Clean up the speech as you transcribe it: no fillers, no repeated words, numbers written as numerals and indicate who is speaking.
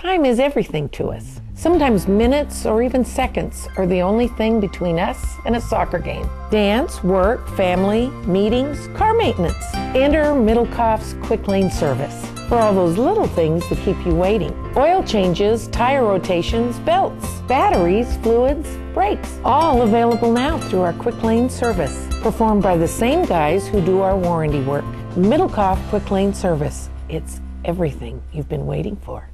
Speaker 1: Time is everything to us. Sometimes minutes or even seconds are the only thing between us and a soccer game. Dance, work, family, meetings, car maintenance. Enter Middlekauff's Quick Lane service for all those little things that keep you waiting. Oil changes, tire rotations, belts, batteries, fluids, brakes. All available now through our Quick Lane service, performed by the same guys who do our warranty work. Middlekauff Quick Lane service. It's everything you've been waiting for.